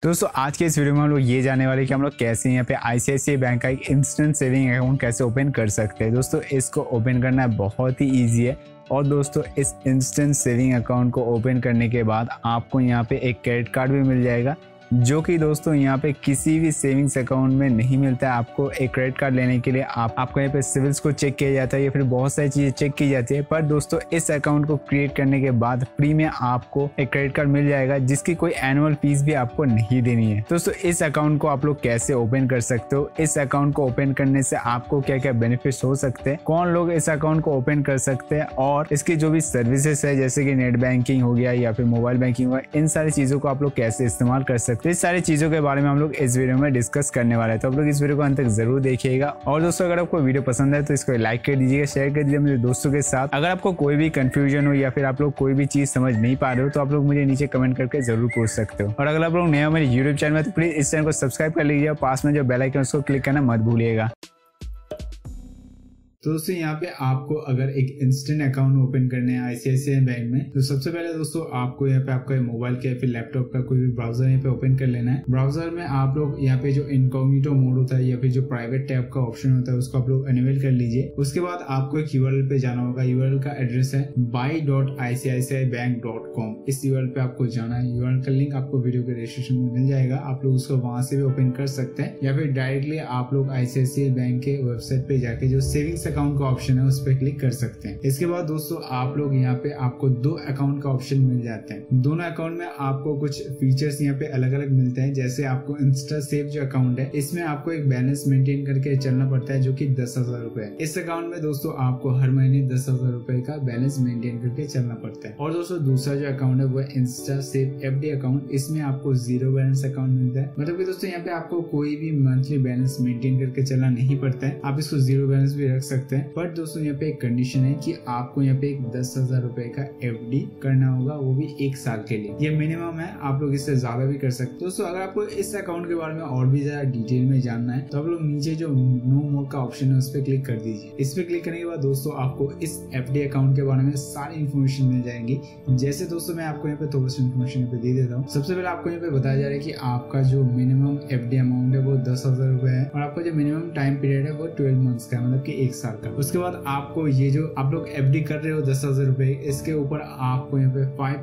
दोस्तों आज के इस वीडियो में हम लोग ये जानने वाले कि हम लोग कैसे यहाँ पे आईसीआईसीआई बैंक का एक इंस्टेंट सेविंग अकाउंट कैसे ओपन कर सकते हैं। दोस्तों इसको ओपन करना बहुत ही ईजी है और दोस्तों इस इंस्टेंट सेविंग अकाउंट को ओपन करने के बाद आपको यहाँ पे एक क्रेडिट कार्ड भी मिल जाएगा, जो कि दोस्तों यहाँ पे किसी भी सेविंग्स अकाउंट में नहीं मिलता है। आपको एक क्रेडिट कार्ड लेने के लिए आपको यहाँ पे सिविल्स को चेक किया जाता है या फिर बहुत सारी चीजें चेक की जाती है। पर दोस्तों इस अकाउंट को क्रिएट करने के बाद फ्री में आपको एक क्रेडिट कार्ड मिल जाएगा, जिसकी कोई एनुअल फीस भी आपको नहीं देनी है। दोस्तों इस अकाउंट को आप लोग कैसे ओपन कर सकते हो, इस अकाउंट को ओपन करने से आपको क्या क्या बेनिफिट्स हो सकते हैं, कौन लोग इस अकाउंट को ओपन कर सकते हैं और इसकी जो भी सर्विसेज है जैसे कि नेट बैंकिंग हो गया या फिर मोबाइल बैंकिंग हो गया, इन सारी चीजों को आप लोग कैसे इस्तेमाल कर सकते हैं, इस सारी चीजों के बारे में हम लोग इस वीडियो में डिस्कस करने वाले हैं। तो आप लोग इस वीडियो को अंत तक जरूर देखिएगा। और दोस्तों अगर आपको वीडियो पसंद है तो इसको लाइक कर दीजिएगा, शेयर कर दीजिए मेरे दोस्तों के साथ। अगर आपको कोई भी कंफ्यूजन हो या फिर आप लोग कोई भी चीज समझ नहीं पा रहे हो तो आप लोग मुझे नीचे कमेंट करके जरूर पूछ सकते हो। और अगर आप लोग नए हो मेरे यूट्यूब चैनल में तो प्लीज इस चैनल को सब्सक्राइब कर लीजिए और पास में जो बेल आइकन उसको क्लिक करना मत भूलिएगा। तो दोस्तों यहाँ पे आपको अगर एक इंस्टेंट अकाउंट ओपन करने है आईसीआईसीआई बैंक में, तो सबसे पहले दोस्तों आपको यहाँ पे आपका मोबाइल का या फिर लैपटॉप का कोई भी ब्राउजर यहाँ पे ओपन कर लेना है। ब्राउजर में आप लोग यहाँ पे जो इनकॉग्निटो मोड होता है या फिर जो प्राइवेट टैब का ऑप्शन होता है उसको आप लोग एनेबल कर लीजिए। उसके बाद आपको एक यूआरएल पे जाना होगा। यूआरएल का एड्रेस है buy.iciicibank.com। इस यूआरएल पे आपको जाना है। यूआरएल का लिंक आपको वीडियो के डिस्क्रिप्शन में मिल जाएगा, आप लोग उसको वहां से भी ओपन कर सकते हैं या फिर डायरेक्टली आप लोग आईसीआईसीआई बैंक के वेबसाइट पे जाके जो सेविंग्स अकाउंट का ऑप्शन है उस पर क्लिक कर सकते हैं। इसके बाद दोस्तों आप लोग यहाँ पे आपको दो अकाउंट का ऑप्शन मिल जाते हैं। दोनों अकाउंट में आपको कुछ फीचर्स यहाँ पे अलग अलग मिलते हैं। जैसे आपको इंस्टा सेव जो अकाउंट है इसमें आपको एक बैलेंस मेंटेन करके चलना पड़ता है जो कि 10,000 रुपए है। इस अकाउंट में दोस्तों आपको हर महीने 10,000 रुपए का बैलेंस मेंटेन करके चलना पड़ता है। और दोस्तों दूसरा जो अकाउंट है वो इंस्टा सेव एफडी अकाउंट। इसमें आपको जीरो बैलेंस अकाउंट मिलता है, मतलब कि दोस्तों यहाँ पे आपको कोई भी मंथली बैलेंस मेंटेन करके चलना नहीं पड़ता है। आप इसको जीरो बैलेंस भी रख सकते हैं। बट दोस्तों यहाँ पे एक कंडीशन है कि आपको यहाँ पे एक 10,000 रुपए का एफडी करना होगा, वो भी 1 साल के लिए। ये मिनिमम है, आप लोग इससे ज्यादा भी कर सकते हैं। दोस्तों अगर आपको इस अकाउंट के बारे में और भी ज्यादा डिटेल में जानना है तो आप लोग नीचे जो नो मोर का ऑप्शन है उस पर क्लिक कर दीजिए। इस पे क्लिक करने के बाद दोस्तों आपको इस एफडी अकाउंट के बारे में सारी इन्फॉर्मेशन मिल जाएंगी। जैसे दोस्तों मैं आपको यहाँ पे थोड़ा सा इन्फॉर्मेशन यहाँ पे दे देता हूँ। सबसे पहले आपको यहाँ पे बताया जा रहा है कि आपका जो मिनिमम एफडी अमाउंट है वो 10,000 रुपए है और आपका जो मिनिमम टाइम पीरियड है वो 12 मंथ्स का, मतलब कि 1 साल का। उसके बाद आपको ये जो आप लोग एफडी कर रहे हो 10,000 रुपए, इसके ऊपर आपको यहाँ पे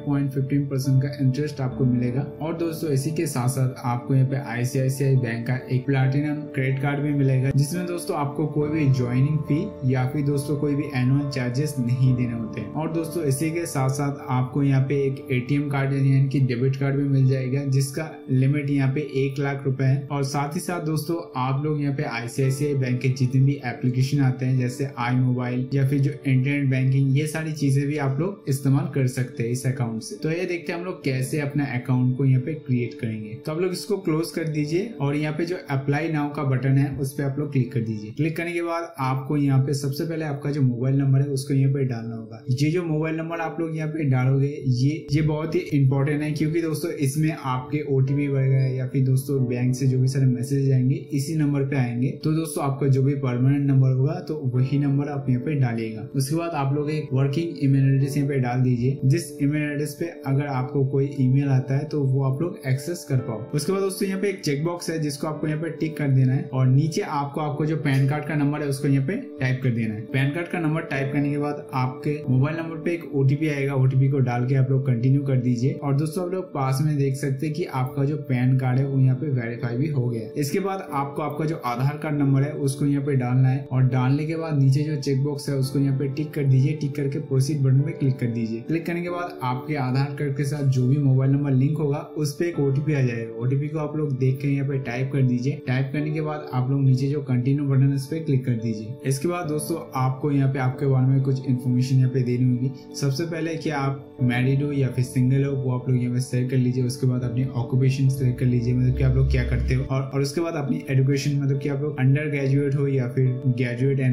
5.15% का इंटरेस्ट आपको मिलेगा। और दोस्तों इसी के साथ साथ आपको यहाँ पे आईसीआईसीआई बैंक का एक प्लैटिनम क्रेडिट कार्ड भी मिलेगा, जिसमें दोस्तों आपको कोई भी ज्वाइनिंग फी या फिर दोस्तों कोई भी एनुअल चार्जेस नहीं देने होते हैं। और दोस्तों इसी के साथ साथ आपको यहाँ पे एक एटीएम कार्ड यानी कि डेबिट कार्ड भी मिल जाएगा, जिसका लिमिट यहाँ पे 1 लाख रुपए है। और साथ ही साथ दोस्तों आप लोग यहाँ पे आईसीआईसीआई बैंक के जितने भी एप्लीकेशन आते हैं जैसे आई मोबाइल या फिर जो इंटरनेट बैंकिंग, ये सारी चीजें भी आप लोग इस्तेमाल कर सकते हैं इस अकाउंट से। तो ये देखते हैं हम लोग कैसे अपना अकाउंट को यहाँ पे क्रिएट करेंगे। तो आप लोग इसको क्लोज कर दीजिए और यहाँ पे जो अप्लाई नाउ का बटन है उस पर आप लोग क्लिक कर दीजिए। क्लिक करने के बाद आपको यहाँ पे सबसे पहले आपका जो मोबाइल नंबर है उसको यहाँ पे डालना होगा। ये जो मोबाइल नंबर आप लोग यहाँ पे डालोगे ये बहुत ही इंपॉर्टेंट है, क्योंकि दोस्तों इसमें आपके ओटीपी वगैरह या फिर दोस्तों बैंक से जो भी सारे मैसेज आएंगे इसी नंबर पे आएंगे। तो दोस्तों आपका जो भी परमानेंट नंबर होगा तो वही नंबर आप यहाँ पे डालिएगा। उसके बाद आप लोग एक वर्किंग ईमेल एड्रेस यहाँ पे डाल दीजिए, जिस ईमेल एड्रेस पे अगर आपको कोई ईमेल आता है तो वो आप लोग एक्सेस कर पाओ। उसके बाद दोस्तों यहाँ पे एक चेक बॉक्स है जिसको आपको यहाँ पे टिक कर देना है और नीचे आपको जो पैन कार्ड का नंबर है उसको यहाँ पे टाइप कर देना है। पैन कार्ड का नंबर टाइप करने के बाद आपके मोबाइल नंबर पे एक ओटीपी आएगा, ओटीपी को डाल के आप लोग कंटिन्यू कर दीजिए। और दोस्तों आप लोग पास में देख सकते हैं कि आपका जो पैन कार्ड है वो यहाँ पे वेरीफाई भी हो गया। इसके बाद आपको आपका जो आधार कार्ड नंबर है उसको यहाँ पे डालना है और डालने के बाद नीचे जो चेक बॉक्स है उसको यहाँ पे टिक कर दीजिए। टिक करके प्रोसीड बटन पे क्लिक कर दीजिए। क्लिक करने के बाद आपके आधार कार्ड के साथ जो भी मोबाइल नंबर लिंक होगा उस पे एक ओटीपी आ जाएगा। ओटीपी को आप लोग देख के यहाँ पे टाइप कर दीजिए। टाइप करने के बाद आप लोग नीचे जो कंटिन्यू बटन है उस पे क्लिक कर दीजिए। इसके बाद दोस्तों आपको यहाँ पे आपके बारे में कुछ इन्फॉर्मेशन यहाँ पे देनी होगी। सबसे पहले कि आप मैरिड हो या फिर सिंगल हो वो आप लोग यहाँ पे सेलेक्ट कर लीजिए। उसके बाद अपनी ऑक्यूपेशन सेलेक्ट कर लीजिए, मतलब कि आप लोग क्या करते हो। और उसके बाद अपनी एजुकेशन, मतलब कि आप लोग अंडर ग्रेजुएट हो या फिर ग्रेजुएट एंड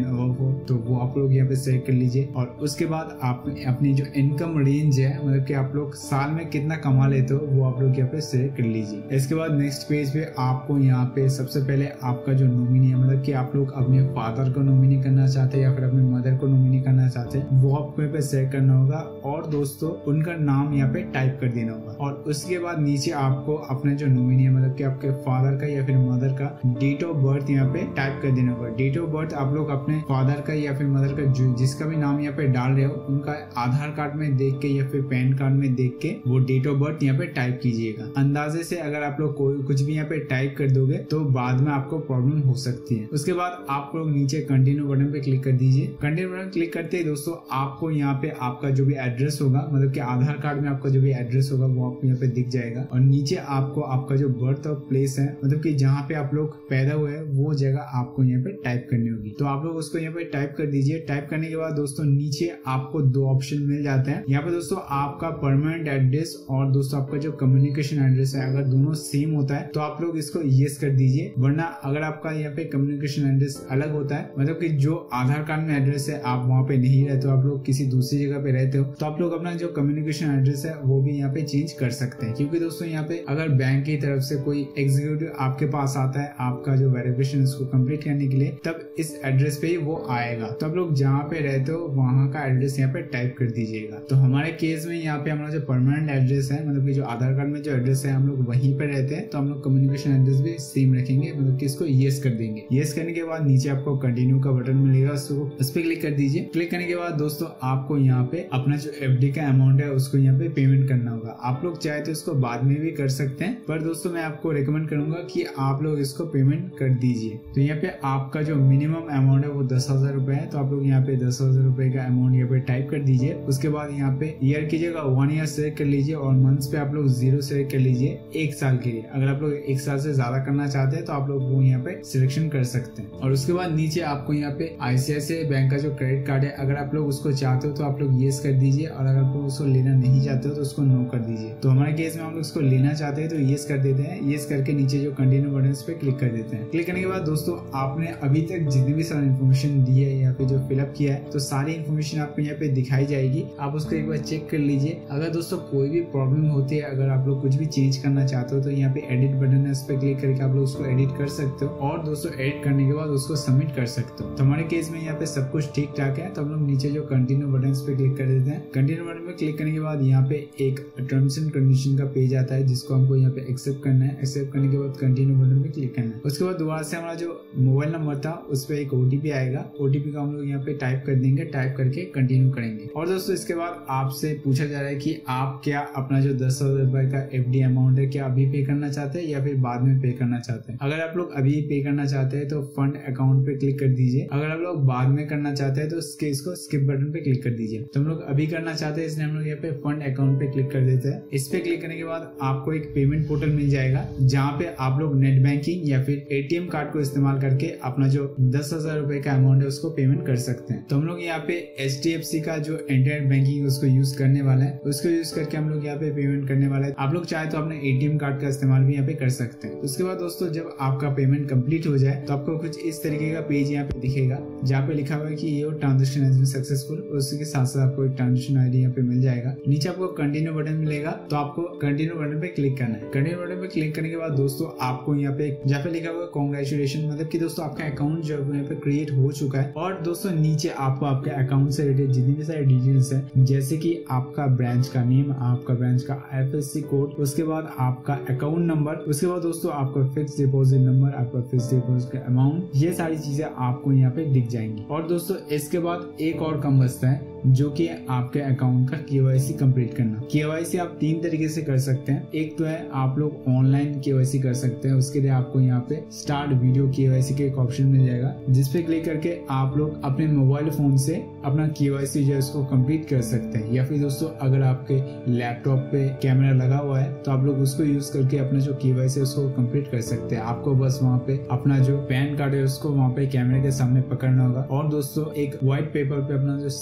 अबव हो तो वो आप लोग यहाँ पे सेलेक्ट कर लीजिए। और उसके बाद आप अपनी जो इनकम रेंज है, मतलब कि आप लोग साल में कितना कमा लेते हो, वो आप लोग यहाँ पे सेलेक्ट कर लीजिए। इसके बाद नेक्स्ट पेज पे आपको यहाँ पे सबसे पहले आपका जो नॉमिनी है, मतलब कि आप लोग अपने फादर को नॉमिनी करना चाहते हैं या फिर अपने मदर को नॉमिनी करना चाहते हैं, वो आपको यहाँ पे सेलेक्ट करना होगा। और दोस्तों उनका नाम यहाँ पे टाइप कर देना होगा। और उसके बाद नीचे आपको अपना जो नॉमिनी है, मतलब कि आपके फादर का या फिर मदर का डेट ऑफ बर्थ यहाँ पे टाइप कर देना होगा। डेट ऑफ बर्थ आप लोग अपने फादर का या फिर मदर का जिसका भी नाम यहाँ पे डाल रहे हो, उनका आधार कार्ड में देख के या फिर पैन कार्ड में देख के वो डेट ऑफ बर्थ यहाँ पे टाइप कीजिएगा। अंदाजे से अगर आप लोग कोई कुछ भी यहाँ पे टाइप कर दोगे तो बाद में आपको प्रॉब्लम हो सकती है। उसके बाद आप लोग नीचे कंटिन्यू बटन पे क्लिक कर दीजिए। कंटिन्यू बटन क्लिक करते ही दोस्तों आपको यहाँ पे आपका जो भी एड्रेस होगा, मतलब कि आधार कार्ड में आपका जो भी एड्रेस होगा वो आपको यहाँ पे दिख जाएगा। और नीचे आपको आपका जो बर्थ ऑफ प्लेस है, मतलब कि जहाँ पे आप लोग पैदा हुए हैं, वो जगह आपको यहाँ पे टाइप करनी होगी। तो आप लोग उसको यहाँ पे टाइप कर दीजिए। टाइप करने के बाद दोस्तों नीचे आपको दो ऑप्शन मिल जाते हैं। यहाँ पे दोस्तों आपका परमानेंट एड्रेस और दोस्तों आपका जो कम्युनिकेशन एड्रेस है, अगर दोनों सेम होता है तो आप लोग इसको यस कर दीजिए। वरना अगर आपका यहाँ पे कम्युनिकेशन एड्रेस अलग होता है, मतलब कि जो आधार कार्ड में एड्रेस है आप वहाँ पे नहीं रहते हो, आप लोग किसी दूसरी जगह पे रहते हो, तो आप लोग अपना जो कम्युनिकेशन एड्रेस है वो भी यहाँ पे चेंज कर सकते हैं। क्योंकि दोस्तों यहाँ पे अगर बैंक की तरफ से कोई एग्जीक्यूटिव आपके पास आता है आपका जो वेरिफिकेशन उसको कंप्लीट करने के लिए, तब इस एड्रेस पे ही वो आएगा। तो आप लोग जहाँ पे रहते हो वहाँ का एड्रेस यहाँ पे टाइप कर दीजिएगा। तो हमारे केस में यहाँ पे हमारा जो परमानेंट एड्रेस है, मतलब कि जो आधार कार्ड में जो एड्रेस है हम लोग वहीं पे रहते हैं, तो हम लोग कम्युनिकेशन एड्रेस भी सेम रखेंगे, मतलब कि इसको यस कर देंगे। यस करने के बाद नीचे आपको कंटिन्यू का बटन मिलेगा, उस पर क्लिक कर दीजिए। क्लिक करने के बाद दोस्तों आपको यहाँ पे अपना जो एफडी का अमाउंट है उसको यहाँ पे पेमेंट करना होगा। आप लोग चाहे तो इसको बाद में भी कर सकते हैं, पर दोस्तों मैं आपको रिकमेंड करूंगा कि आप लोग इसको पेमेंट कर दीजिए। तो यहाँ पे आपका जो मिनिमम अमाउंट है वो 10,000 रुपए है, तो आप लोग यहाँ पे 10,000 रुपए का अमाउंट यहाँ पे टाइप कर दीजिए। उसके बाद यहाँ पे ईयर की जगह 1 ईयर सेलेक्ट कर लीजिए और मंथ्स पे आप लोग 0 सेलेक्ट कर लीजिए 1 साल के लिए। अगर आप लोग 1 साल से ज्यादा करना चाहते हैं तो आप लोग वो यहाँ पे सिलेक्शन कर सकते हैं। और उसके बाद नीचे आपको यहाँ पे ICICI बैंक का जो क्रेडिट कार्ड है, अगर आप लोग उसको चाहते हो तो आप लोग यस कर दीजिए, और अगर आप लोग उसको लेना नहीं चाहते हो तो उसको नो कर दीजिए। तो हमारे केस में हम लोग उसको लेना चाहते हैं तो यस कर देते हैं। यस करके नीचे जो कंटिन्यू बटन पे क्लिक कर देते हैं। क्लिक करने के बाद दोस्तों आपने अभी तक जितनी भी सारी इन्फॉर्मेशन दी है या फिर जो फिलअप किया है, तो सारी इन्फॉर्मेशन आपको यहाँ पे दिखाई जाएगी। आप उसको एक बार चेक कर लीजिए। अगर दोस्तों कोई भी प्रॉब्लम होती है, अगर आप लोग कुछ भी चेंज करना चाहते हो तो यहाँ पे एडिट बटन है, उस पर क्लिक करके आप लोग उसको एडिट कर सकते हो। और दोस्तों एडिट करने के बाद उसको सबमिट कर सकते हो। तो हमारे केस में यहाँ पे सब कुछ ठीक ठाक है, तो हम लोग नीचे जो कंटिन्यू बटन पे क्लिक कर देते हैं। कंटिन्यू बटन पे क्लिक करने के बाद यहाँ पे एक टर्म्स एंड कंडीशन का पेज आता है, जिसको हमको यहाँ पे एक्सेप्ट करना है। एक्सेप्ट करने के बाद कंटिन्यू बटन पे क्लिक करना है। उसके बाद दोबारा से हमारा जो मोबाइल नंबर था उस पर एक OTP आएगा। OTP का हम लोग यहाँ पे टाइप कर देंगे, टाइप करके कंटिन्यू करेंगे। और दोस्तों इसके बाद आपसे पूछा जा रहा है कि आप क्या अपना जो 10,000 रुपए का FD अमाउंट है क्या अभी पे करना चाहते हैं या फिर बाद में पे करना चाहते हैं। अगर आप लोग अभी पे करना चाहते हैं तो फंड अकाउंट पे क्लिक कर दीजिए। अगर आप लोग बाद में करना चाहते हैं तो इसको स्किप बटन पे क्लिक कर दीजिए। तो हम लोग अभी करना चाहते हैं, इसलिए हम लोग यहाँ पे फंड अकाउंट पे क्लिक कर देते हैं। इस पे क्लिक करने के बाद आपको एक पेमेंट पोर्टल मिल जाएगा, जहाँ पे आप लोग नेट बैंकिंग या फिर ATM कार्ड को इस्तेमाल करके अपना जो 10,000 रुपए का अमाउंट है उसको पेमेंट कर सकते हैं। तो हम लोग यहाँ पे HDFC का जो इंटरनेट बैंकिंग उसको यूज करने वाला है, उसको यूज करके हम लोग यहाँ पे पेमेंट करने वाला है। आप लोग चाहे तो अपने ATM कार्ड का इस्तेमाल भी यहाँ पे कर सकते हैं। उसके बाद दोस्तों जब आपका पेमेंट कंप्लीट हो जाए तो आपको कुछ इस तरीके का पेज यहाँ पे दिखेगा, जहाँ पे लिखा हुआ है कि ये ट्रांजेक्शन हैज बीन सक्सेसफुल। उसके साथ साथ आपको एक ट्रांजेक्शन ID यहाँ पे मिल जाएगा। नीचे आपको कंटिन्यू बटन मिलेगा, तो आपको कंटिन्यू बटन पे क्लिक करना है। कंटिन्यू बटन पे क्लिक करने के बाद दोस्तों आपको यहाँ पे जहाँ पे लिखा हुआ है कांग्रेचुलेशन, मतलब कि दोस्तों आपका अकाउंट जो है यहाँ पे क्रिएट हो चुका है। और दोस्तों नीचे आपको आपके अकाउंट से रिलेटेड जितनी भी सारी डिटेल्स है, जैसे कि आपका ब्रांच का नेम, आपका ब्रांच का IFSC कोड, उसके बाद आपका अकाउंट नंबर, उसके बाद दोस्तों आपका फिक्स डिपॉजिट नंबर, आपका फिक्स डिपॉजिट का अमाउंट, ये सारी चीजें आपको यहाँ पे दिख जाएंगी। और दोस्तों इसके बाद एक और काम बचता है, जो कि आपके अकाउंट का KYC कंप्लीट करना। KYC आप 3 तरीके से कर सकते हैं। एक तो है आप लोग ऑनलाइन KYC कर सकते हैं, उसके लिए आपको यहाँ पे स्टार्ट वीडियो KYC का एक ऑप्शन मिल जाएगा, जिसपे क्लिक करके आप लोग अपने मोबाइल फोन से अपना KYC जो है उसको कंप्लीट कर सकते हैं। या फिर दोस्तों अगर आपके लैपटॉप पे कैमरा लगा हुआ है तो आप लोग उसको यूज करके अपना जो KYC है उसको कंप्लीट कर सकते हैं। आपको बस वहाँ पे अपना जो पैन कार्ड है उसको वहाँ पे कैमरे के सामने पकड़ना होगा, और दोस्तों एक व्हाइट पेपर पे अपना जो सिग्नेचर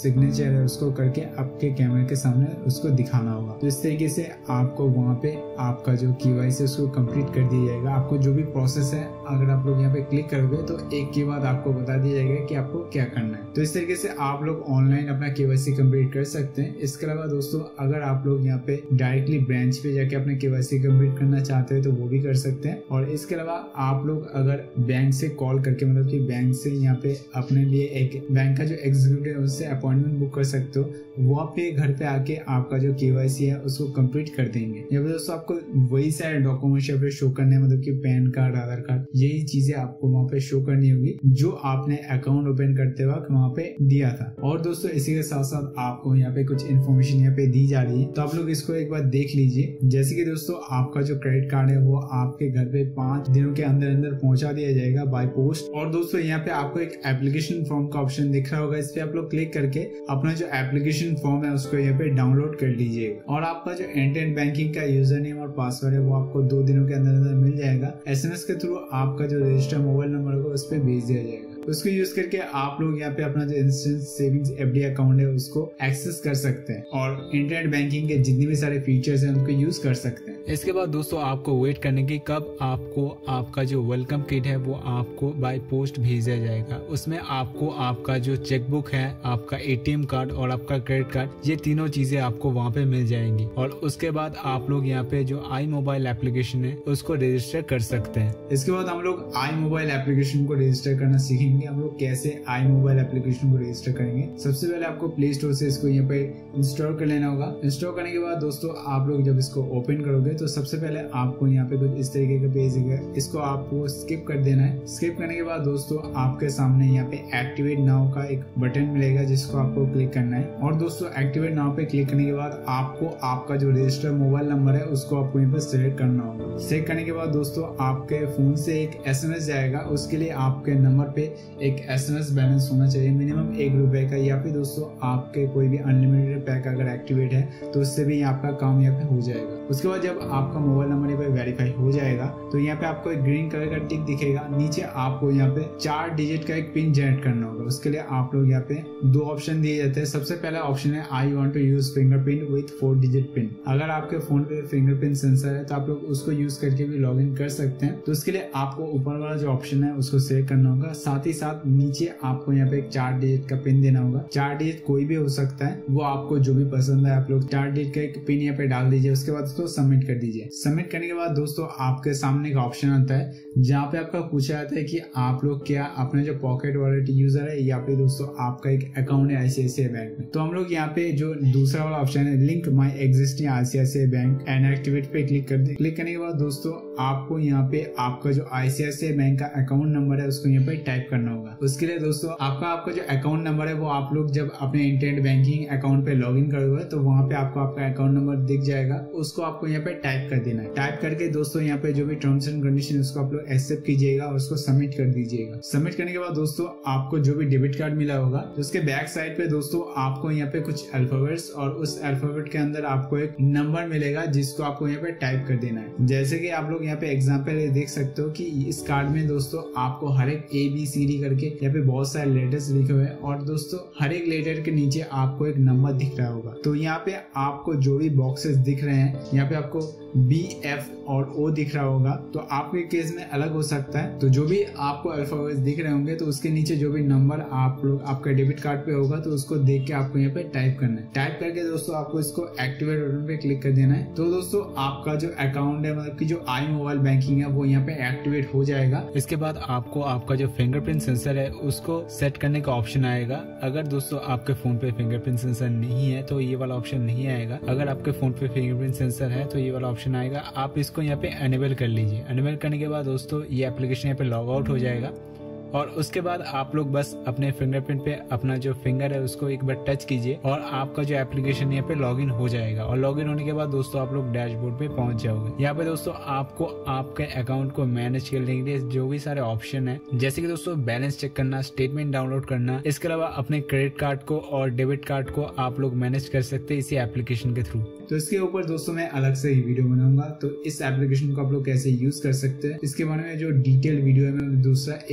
शेयर है उसको करके आपके कैमरे के सामने उसको दिखाना होगा। तो इस तरीके से आपको वहाँ पे आपका जो KYC उसको कंप्लीट कर दिया जाएगा। आपको जो भी प्रोसेस है अगर आप लोग यहाँ पे क्लिक करोगे तो एक के बाद आपको बता दिया जाएगा कि आपको क्या करना है। तो इस तरीके से आप लोग ऑनलाइन अपना KYC कंप्लीट कर सकते हैं। इसके अलावा दोस्तों अगर आप लोग यहाँ पे डायरेक्टली ब्रांच पे जाके अपने KYC कंप्लीट करना चाहते हैं तो वो भी कर सकते हैं। और इसके अलावा आप लोग अगर बैंक से कॉल करके मतलब कि बैंक से यहाँ पे अपने लिए एक बैंक का जो एग्जीक्यूटिव है उससे अपॉइंटमेंट बुक कर सकते हो। वहाँ पे घर पे आके आपका जो KYC है उसको कंप्लीट कर देंगे। यहाँ पे दोस्तों आपको वही सारे डॉक्यूमेंट्स यहाँ पे शो करने हैं, मतलब कि पैन कार्ड, आधार कार्ड, यही चीजें आपको वहाँ पे शो करनी होगी जो आपने अकाउंट ओपन करते वक्त वहाँ पे दिया था। और दोस्तों इसी के साथ साथ आपको यहाँ पे कुछ इन्फॉर्मेशन यहाँ पे दी जा रही है, तो आप लोग इसको एक बार देख लीजिए। जैसे कि दोस्तों आपका जो क्रेडिट कार्ड है वो आपके घर पे 5 दिनों के अंदर अंदर पहुंचा दिया जाएगा बाय पोस्ट। और दोस्तों यहाँ पे आपको एक एप्लीकेशन फॉर्म का ऑप्शन दिख रहा होगा, इस पे आप लोग क्लिक करके अपना जो एप्लीकेशन फॉर्म है उसको यहाँ पे डाउनलोड कर लीजिएगा। और आपका जो इंटरनेट बैंकिंग का यूजर नेम और पासवर्ड है वो आपको 2 दिनों के अंदर अंदर मिल जाएगा। SMS के थ्रू आपका जो रजिस्टर्ड मोबाइल नंबर होगा उस पर भेज दिया जाएगा। उसको यूज करके आप लोग यहाँ पे अपना जो इंस्टेंट सेविंग्स FD अकाउंट है उसको एक्सेस कर सकते हैं और इंटरनेट बैंकिंग के जितने भी सारे फीचर्स हैं उनको यूज कर सकते हैं। इसके बाद दोस्तों आपको वेट करने की कब आपको आपका जो वेलकम किट है वो आपको बाय पोस्ट भेजा जाएगा। उसमें आपको आपका जो चेकबुक है, आपका ATM कार्ड और आपका क्रेडिट कार्ड, ये तीनों चीजें आपको वहाँ पे मिल जाएंगी। और उसके बाद आप लोग यहाँ पे जो iMobile एप्लीकेशन है उसको रजिस्टर कर सकते हैं। इसके बाद हम लोग iMobile एप्लीकेशन को रजिस्टर करना सीखेंगे। हम लोग कैसे iMobile एप्लीकेशन को रजिस्टर करेंगे। सबसे पहले आपको प्ले स्टोर से इसको यहाँ पे इंस्टॉल कर लेना होगा। इंस्टॉल करने के बाद दोस्तों आप लोग जब इसको ओपन करोगे तो सबसे पहले आपको यहाँ पे कुछ इस तरीके का पेज है, इसको आपको स्किप कर देना है। स्किप करने के बाद दोस्तों आपके सामने यहाँ पे एक्टिवेट नाउ का एक बटन मिलेगा जिसको आपको क्लिक करना है। और दोस्तों एक्टिवेट नाउ पे क्लिक करने के बाद आपको आपका जो रजिस्टर्ड मोबाइल नंबर है उसको आपको यहाँ पे सिलेक्ट करना होगा। सिलेक्ट करने के बाद दोस्तों आपके फोन से एक SMS जाएगा, उसके लिए आपके नंबर पे एक SMS बैलेंस होना चाहिए मिनिमम ₹1 का, या फिर दोस्तों आपके कोई भी अनलिमिटेड पैक अगर एक्टिवेट है तो उससे भी आपका काम यहाँ पे हो जाएगा। उसके बाद जब आपका मोबाइल नंबर यहाँ पे वेरीफाई हो जाएगा तो यहाँ पे आपको एक ग्रीन कलर का टिक दिखेगा। नीचे आपको यहाँ पे 4 डिजिट का एक पिन जनरेट करना होगा। उसके लिए आप लोग यहाँ पे 2 ऑप्शन दिए जाते हैं। सबसे पहला ऑप्शन है I want to use fingerprint with 4 digit pin. अगर आपके फोन पे फिंगरप्रिंट सेंसर है तो आप लोग उसको यूज करके भी लॉग इन कर सकते हैं। तो उसके लिए आपको ऊपर वाला जो ऑप्शन है उसको सिलेक्ट करना होगा। साथ ही साथ नीचे आपको यहाँ पे एक 4 डिजिट का पिन देना होगा। 4 डिजिट कोई भी हो सकता है, वो आपको जो भी पसंद है आप लोग 4 डिजिट का एक पिन यहाँ पे डाल दीजिए। उसके बाद उसको सबमिट कर दीजिए। सबमिट करने के बाद दोस्तों आपके सामने का ऑप्शन आता है जहाँ पे आपका पूछा जाता है कि आप लोग क्या अपने जो पॉकेट वॉलेट यूजर है या फिर दोस्तों आपका एक अकाउंट है ICICI बैंक में। तो हम लोग यहाँ पे जो दूसरा वाला ऑप्शन है link my existing ICICI bank and activate पे क्लिक कर दे। क्लिक करने के बाद दोस्तों आपको यहाँ पे आपका जो ICICI बैंक का अकाउंट नंबर है उसको यहाँ पे टाइप करना होगा। उसके लिए दोस्तों आपका जो अकाउंट नंबर है वो आप लोग जब अपने इंटरनेट बैंकिंग अकाउंट पे लॉग इन करोगे तो वहाँ पे आपको आपका अकाउंट नंबर दिख जाएगा, उसको आपको यहाँ पे टाइप कर देना है। टाइप करके दोस्तों यहाँ पे जो भी टर्म्स एंड कंडीशन उसको आप लोग एक्सेप्ट कीजिएगा और उसको सबमिट कर दीजिएगा। सबमिट करने के बाद दोस्तों आपको जो भी डेबिट कार्ड मिला होगा तो उसके बैक साइड पे दोस्तों आपको यहाँ पे कुछ अल्फाबेट्स और उस अल्फाबेट के अंदर आपको एक नंबर मिलेगा जिसको आपको यहाँ पे टाइप कर देना है। जैसे कि आप लोग यहाँ पे एग्जाम्पल देख सकते हो कि इस कार्ड में दोस्तों आपको हर एक ABCD करके यहाँ पे बहुत सारे लेटर्स लिखे हुए हैं और दोस्तों हर एक लेटर के नीचे आपको एक नंबर दिख रहा होगा। तो यहाँ पे आपको जो भी बॉक्सेस दिख रहे हैं यहाँ पे आपको B, F और O दिख रहा होगा। तो आपके केस में अलग हो सकता है। तो जो भी आपको अल्फाबेट्स दिख रहे होंगे तो उसके नीचे जो भी नंबर आप लोग आपका डेबिट कार्ड पे होगा तो उसको देख के आपको यहाँ पे टाइप करना है। टाइप करके दोस्तों आपको इसको एक्टिवेट बटन पे क्लिक कर देना है। तो दोस्तों आपका जो अकाउंट है मतलब कि जो iMobile बैंकिंग है वो यहाँ पे एक्टिवेट हो जाएगा। इसके बाद आपको आपका जो फिंगरप्रिंट सेंसर है उसको सेट करने का ऑप्शन आएगा। अगर दोस्तों आपके फोन पे फिंगरप्रिंट सेंसर नहीं है तो ये वाला ऑप्शन नहीं आएगा। अगर आपके फोन पे फिंगरप्रिंट सेंसर है तो ये वाला ऑप्शन आएगा। आप इसको यहाँ पे एनेबल कर लीजिए। एनेबल करने के बाद दोस्तों ये एप्लीकेशन यहाँ पे लॉग आउट हो जाएगा और उसके बाद आप लोग बस अपने फिंगरप्रिंट पे अपना जो फिंगर है उसको एक बार टच कीजिए और आपका जो एप्लीकेशन यहाँ पे लॉगिन हो जाएगा। और लॉगिन होने के बाद दोस्तों आप लोग डैशबोर्ड पे पहुंच जाओगे। यहाँ पे दोस्तों आपको आपके अकाउंट को मैनेज करने के लिए जो भी सारे ऑप्शन है जैसे कि दोस्तों बैलेंस चेक करना, स्टेटमेंट डाउनलोड करना, इसके अलावा अपने क्रेडिट कार्ड को और डेबिट कार्ड को आप लोग मैनेज कर सकते हैं इसी एप्लीकेशन के थ्रू। तो इसके ऊपर दोस्तों मैं अलग से ही वीडियो बनाऊंगा। तो इस एप्लीकेशन को आप लोग कैसे यूज कर सकते हैं इसके बारे में जो डिटेल वीडियो है मैं दूसरा एक वीडियो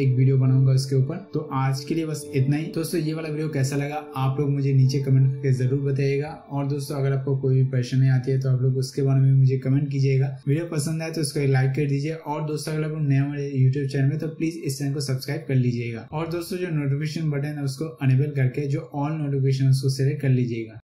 बनाऊंगा उसके ऊपर। तो आज के लिए बस इतना ही दोस्तों। ये वाला वीडियो कैसा लगा आप लोग मुझे नीचे कमेंट करके जरूर बताइएगा। और दोस्तों अगर आपको कोई भी परेशानी आती है तो आप लोग उसके बारे में मुझे कमेंट कीजिएगा। वीडियो पसंद आए तो उसको लाइक कर दीजिए। और दोस्तों अगर आप नए हमारे यूट्यूब चैनल में तो प्लीज इस चैनल को सब्सक्राइब कर लीजिएगा। और दोस्तों जो नोटिफिकेशन बटन है उसको अनेबल करके जो ऑल नोटिफिकेशन उसको सेलेक्ट कर लीजिएगा।